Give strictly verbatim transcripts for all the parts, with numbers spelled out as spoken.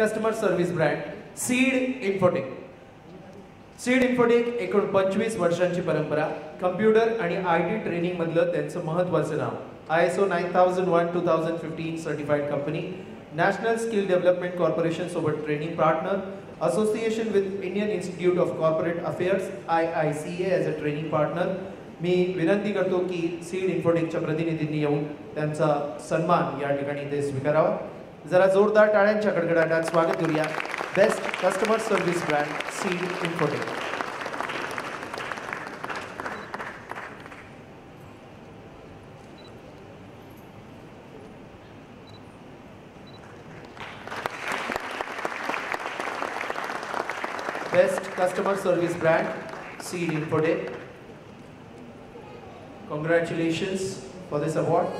Customer service brand Seed Infotech. Seed Infotech एकूण पंचवीस वर्षांची परंपरा, कम्प्युटर आणि आय टी ट्रेनिंग मधलं त्यांचं महत्त्वाचं नाव. I S O nine thousand one two thousand fifteen certified company, national skill development corporation सोबत training partner, association with Indian institute of corporate affairs I I C A as a training partner. मी विनंती करतो की seed इन्फोटेकच्या प्रतिनिधींनी येऊन त्यांचा सन्मान या ठिकाणी ते स्वीकारावा. जरा जोरदार टाळ्यांच्या कडकडाटात स्वागत करूया best customer service brand Seed Infotech. Best customer service brand, Seed Infotech. Congratulations for this award.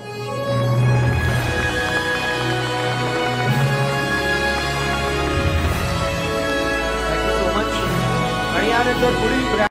Thank you so much. आणि यानंतर पुढील ब्रँड